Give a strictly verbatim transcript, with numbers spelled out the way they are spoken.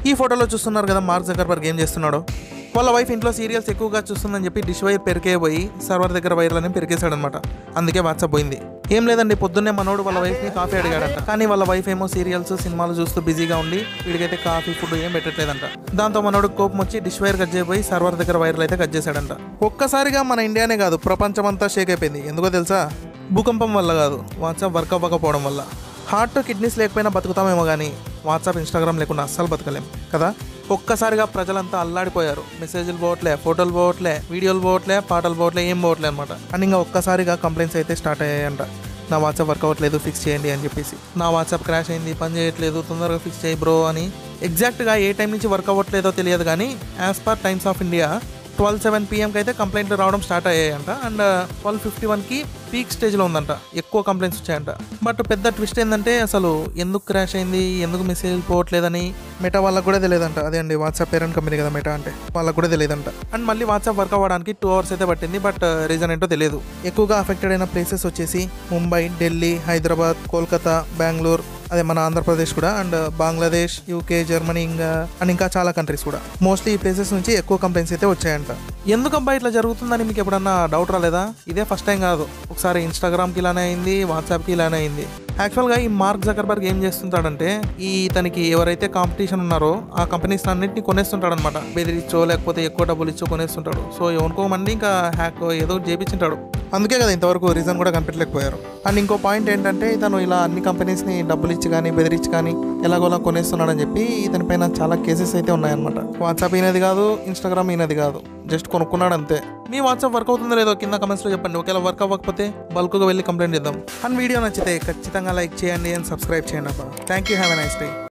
ఈ ఫోటోలో చూస్తున్నారు కదా మార్క్ జకర్బర్గ్ ఏం చేస్తున్నాడో. వాళ్ళ వైఫ్ ఇంట్లో సీరియల్స్ ఎక్కువగా చూస్తుందని చెప్పి డిష్ వైర్ పెరికే పోయి సర్వర్ దగ్గర వైర్లని పెరికేశాడనమాట. అందుకే వాట్సాప్ పోయింది. ఏం లేదండి, పొద్దున్నే మనోడు వాళ్ళ వైఫ్ని కాఫీ అడిగాడంట. కానీ వాళ్ళ వైఫ్ ఏమో సీరియల్స్ సినిమాలు చూస్తూ బిజీగా ఉండి వీడికైతే కాఫీ ఫుడ్ ఏం పెట్టట్లేదంట. దాంతో మనోడు కోపం వచ్చి డిష్ వైర్ కట్ చేయబోయి సర్వర్ దగ్గర వైర్లు అయితే కట్ చేశాడంట. ఒక్కసారిగా మన ఇండియానే కాదు ప్రపంచమంతా షేక్ అయిపోయింది. ఎందుకో తెలుసా? భూకంపం వల్ల కాదు, వాట్సాప్ వర్క్ అవ్వకపోవడం వల్ల. హార్ట్ కిడ్నీస్ లేకపోయినా బతుకుతామేమో కానీ వాట్సాప్ ఇన్స్టాగ్రామ్ లేకుండా అస్సలు బతకలేం కదా. ఒక్కసారిగా ప్రజలంతా అల్లాడిపోయారు. మెసేజ్లు పోవట్లే, ఫోటోలు పోవట్లే, వీడియోలు పోవట్లే, పాటలు పోవట్లే, ఏం పోవట్లే అనమాట. అండ్ ఇంకా ఒక్కసారిగా కంప్లైంట్స్ అయితే స్టార్ట్ అయ్యాయంట. నా వాట్సాప్ వర్క్ అవ్వట్లేదు, ఫిక్స్ చేయండి అని చెప్పేసి. నా వాట్సాప్ క్రాష్ అయింది, పని చేయట్లేదు, తొందరగా ఫిక్స్ చేయి బ్రో అని. ఎగ్జాక్ట్గా ఏ టైం నుంచి వర్క్ అవ్వట్లేదో తెలియదు కానీ as per Times of India twelve seven పిఎంకి అయితే కంప్లైంట్లు రావడం స్టార్ట్ అయ్యాయంట. అండ్ ట్వెల్వ్ ఫిఫ్టీ వన్కి పీక్ స్టేజ్లో ఉందంట, ఎక్కువ కంప్లైంట్స్ వచ్చాయంట. బట్ పెద్ద ట్విస్ట్ ఏంటంటే అసలు ఎందుకు క్రాష్ అయింది, ఎందుకు మెసేజ్ పోవట్లేదని మెటా వాళ్ళకు కూడా తెలియదంట. అదే అండి వాట్సాప్ పేరెంట్ కంపెనీ కదా మెటా అంటే, వాళ్ళకు కూడా తెలియదంట. అండ్ మళ్ళీ వాట్సాప్ వర్క్ అవ్వడానికి టూ అవర్స్ అయితే పట్టింది. బట్ రీజన్ ఏంటో తెలియదు. ఎక్కువగా అఫెక్టెడ్ అయిన ప్లేసెస్ వచ్చేసి ముంబై, ఢిల్లీ, హైదరాబాద్, కోల్కతా, బెంగళూరు, అదే మన ఆంధ్రప్రదేశ్ కూడా, అండ్ బంగ్లాదేశ్, యూకే, జర్మనీ ఇంకా అండ్ ఇంకా చాలా కంట్రీస్ కూడా. మోస్ట్లీ ఈ ప్లేసెస్ నుంచి ఎక్కువ కంప్లైంట్స్ అయితే వచ్చాయంట. ఎందుకబ్బా ఇట్లా జరుగుతుందని మీకు ఎప్పుడన్నా డౌట్ రాలేదా? ఇదే ఫస్ట్ టైం కాదు. ఒకసారి ఇన్స్టాగ్రామ్కి ఇలానే అయింది, వాట్సాప్కి ఇలానే అయింది. యాక్చువల్గా ఈ మార్క్ జకర్బర్గ్ ఏం చేస్తుంటాడంటే ఈ తనకి ఎవరైతే కాంపిటీషన్ ఉన్నారో ఆ కంపెనీస్ అన్నింటినీ కొనేస్తుంటాడు అనమాట. బెదిరిచ్చో లేకపోతే ఎక్కువ డబ్బులు ఇచ్చో కొనేస్తుంటాడు. సో ఎవనుకోమండి ఇంకా హ్యాక్ ఏదో చేపించుంటాడు. అందుకే కదా ఇంతవరకు రీజన్ కూడా కనిపెట్టలేకపోయారు. అండ్ ఇంకో పాయింట్ ఏంటంటే ఇతను ఇలా అన్ని కంపెనీస్ని డబ్బులు ఇచ్చి కానీ బెదిరించి కానీ ఎలాగోలా కొనేస్తున్నాడని చెప్పి ఇతని పైన చాలా కేసెస్ అయితే ఉన్నాయన్నమాట. వాట్సాప్ ఈయనది కాదు, ఇన్స్టాగ్రామ్ ఈయనది కాదు, జస్ట్ కొనుక్కున్నాడు అంతే. మీ వాట్సాప్ వర్క్ అవుతుందో లేదో కింద కమెంట్స్లో చెప్పండి. ఒకవేళ వర్క్ అవ్వకపోతే బల్క్గా వెళ్ళి కంప్లైంట్ చేద్దాం. అండ్ వీడియో నచ్చితే ఖచ్చితంగా లైక్ చేయండి అండ్ సబ్స్క్రైబ్ చేయండి అబ్బా. Thank you, have a nice day.